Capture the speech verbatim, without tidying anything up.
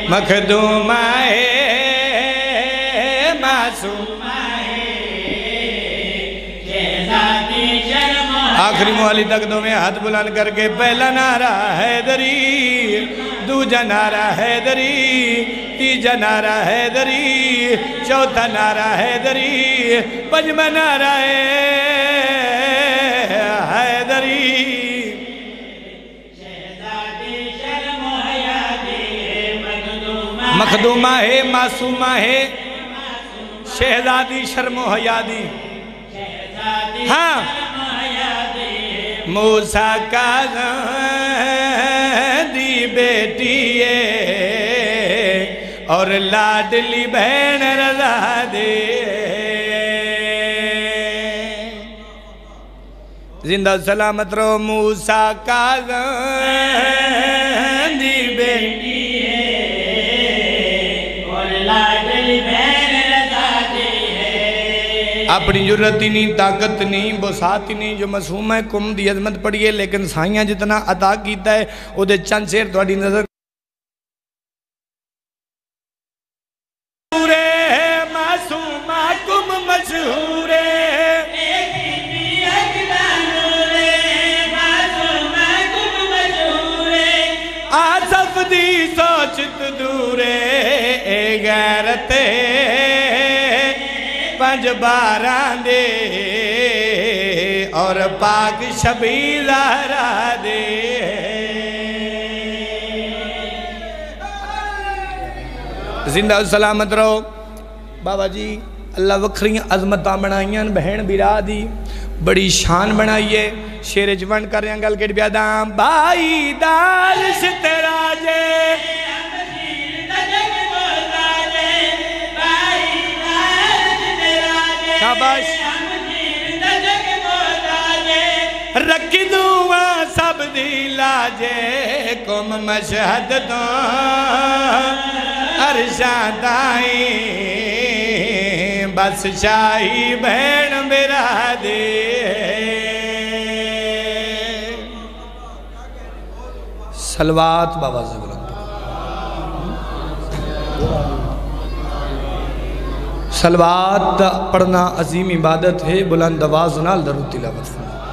مخدوم ہے معصوم آخری موالی تک دو میں ہاتھ بلند کر کے پہلا نعرہ حیدری دوجا نعرہ حیدری تیجا نعرہ حیدری چوتھا نعرہ حیدری پنجواں نعرہ حیدری مخدومہ ہے معصومہ ہے شہزادی شرم و حیادی ہاں موسیٰ کا دی بیٹی ہے اور لاڈلی بہن رضا دے زندہ سلامت رو موسیٰ کا دی بیٹی ہے اور لاڈلی بہن رضا دے اپنی جرت ہی نہیں طاقت نہیں بسات ہی نہیں جو مسہوم ہے کم دی عظمت پڑی ہے لیکن سائیاں جتنا عطا کیتا ہے وہ دے چند شیر توڑی نظر معصومہ کم مشہور آصف دی سوچت دورے اے غیرت پنج باران دے اور پاک شبی زہرا دے زندہ سلامت رہو بابا جی اللہ وکھری عظمتاں بنائیاں بہن بیرا دی بڑی شان بنائیے شیر جوان کر رہے ہیں گل کٹ بیاداں بھائی دال سترا جے شاباش رکھی دعا سب دی لاجے کم مشہد تو ارشاد آئیں بس شاہی بہن میرا دے سلوات بابا زبران سلوات پڑھنا عظیم عبادت ہے بلند آواز نال درود تلاوت فرمائیں